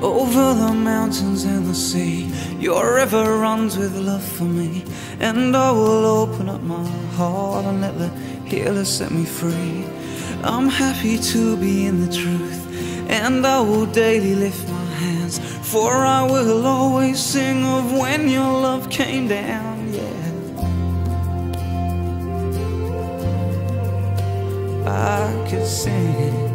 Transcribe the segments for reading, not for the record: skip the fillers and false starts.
Over the mountains and the sea, your river runs with love for me. And I will open up my heart and let the healer set me free. I'm happy to be in the truth, and I will daily lift my hands, for I will always sing of when your love came down, yeah. I could sing,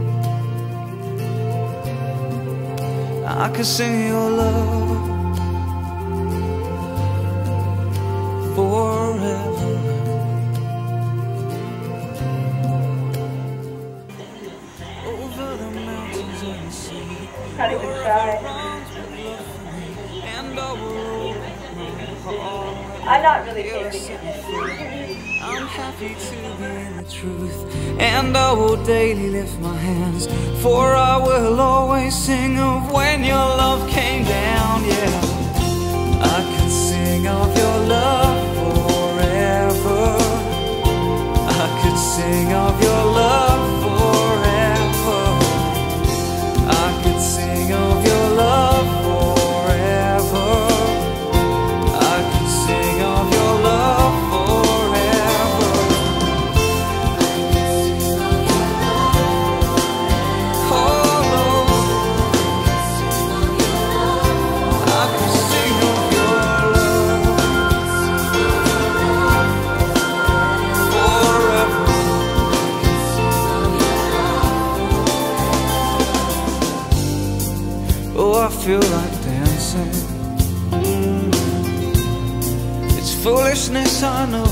I could sing your love forever. Over the mountains and the sea, Can't even try. and I will open my heart. I'm not really tasting it. I'm happy to be in the truth, and I will daily lift my hands, for I will always sing of when your love came down, yeah. I could sing of your love forever. I could sing of your love forever. I could sing of your love forever. I could sing of your love forever. Oh Lord, I could sing of your love forever. Oh, I feel like dancing. It's foolishness, I know,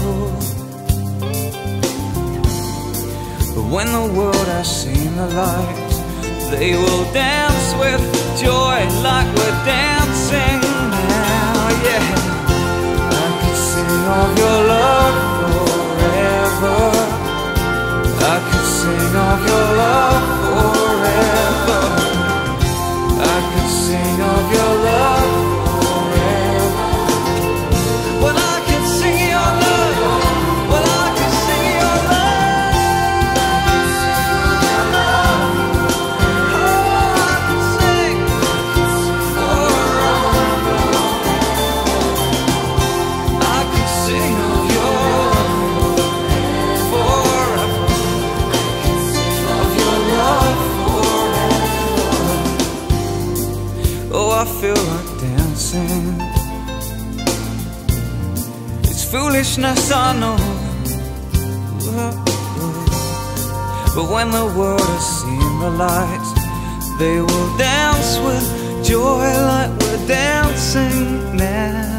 but when the world has seen the light, they will dance with joy like we're dancing now, yeah. I could sing of your love forever. I could sing of your love forever. I could sing of your love forever. Well, I could sing your love. Well, I could sing your love. Oh, I could sing forever. I could sing of your love forever. Of your love forever. Oh, I feel like dancing. It's foolishness, I know, but when the world has seen the light, they will dance with joy like we're dancing now.